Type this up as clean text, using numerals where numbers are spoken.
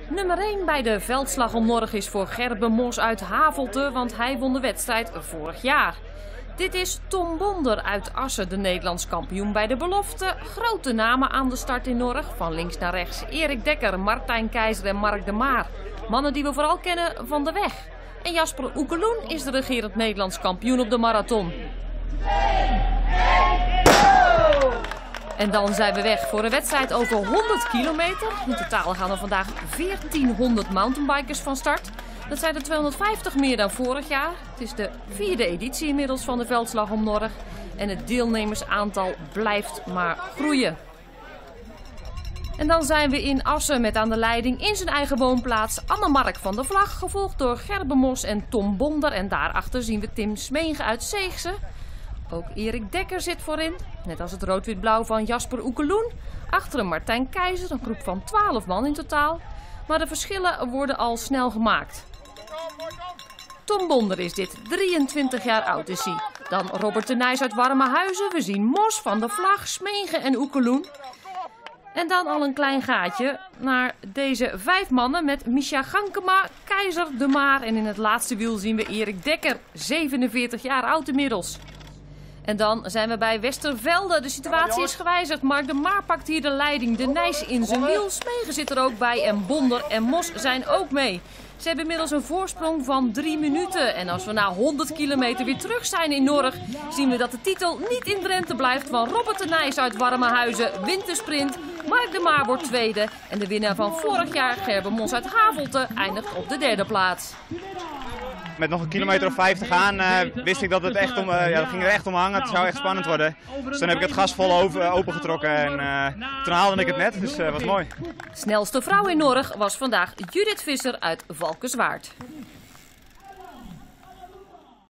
Nummer 1 bij de veldslag om Norg is voor Gerben Mos uit Havelte, want hij won de wedstrijd vorig jaar. Dit is Tom Bonder uit Assen, de Nederlands kampioen bij de belofte. Grote namen aan de start in Norg, van links naar rechts. Erik Dekker, Martijn Keizer en Mark de Maar. Mannen die we vooral kennen van de weg. En Jasper Oekeloen is de regerend Nederlands kampioen op de marathon. En dan zijn we weg voor een wedstrijd over 100 kilometer. In totaal gaan er vandaag 1400 mountainbikers van start. Dat zijn er 250 meer dan vorig jaar. Het is de 4e editie inmiddels van de veldslag om Norg. En het deelnemersaantal blijft maar groeien. En dan zijn we in Assen met aan de leiding in zijn eigen woonplaats Annemark van der Vlag. Gevolgd door Gerben Mos en Tom Bonder. En daarachter zien we Tim Smegen uit Zeegse. Ook Erik Dekker zit voorin, net als het rood-wit-blauw van Jasper Oekeloen. Achter hem Martijn Keizer, een groep van 12 man in totaal. Maar de verschillen worden al snel gemaakt. Tom Bonder is dit, 23 jaar oud is hij. Dan Robert de Nijs uit Warmehuizen, we zien Mos van der Vlag, Smegen en Oekeloen. En dan al een klein gaatje naar deze 5 mannen met Misha Gankema, Keizer, de Maar. En in het laatste wiel zien we Erik Dekker, 47 jaar oud inmiddels. En dan zijn we bij Westervelde. De situatie is gewijzigd. Mark de Maar pakt hier de leiding. De Nijs in zijn wiel. Smegen zit er ook bij. En Bonder en Mos zijn ook mee. Ze hebben inmiddels een voorsprong van 3 minuten. En als we na 100 kilometer weer terug zijn in Norg, zien we dat de titel niet in Drenthe blijft. Van Robert de Nijs uit Warmehuizen wint de sprint. Mark de Maar wordt tweede. En de winnaar van vorig jaar, Gerben Mos uit Havelte, eindigt op de 3e plaats. Met nog een kilometer of 5 te gaan wist ik dat het echt dat ging er echt om hangen. Het zou echt spannend worden. Dus dan heb ik het gas vol opengetrokken en toen haalde ik het net, dus dat was mooi. Snelste vrouw in Norg was vandaag Judith Visser uit Valkenswaard.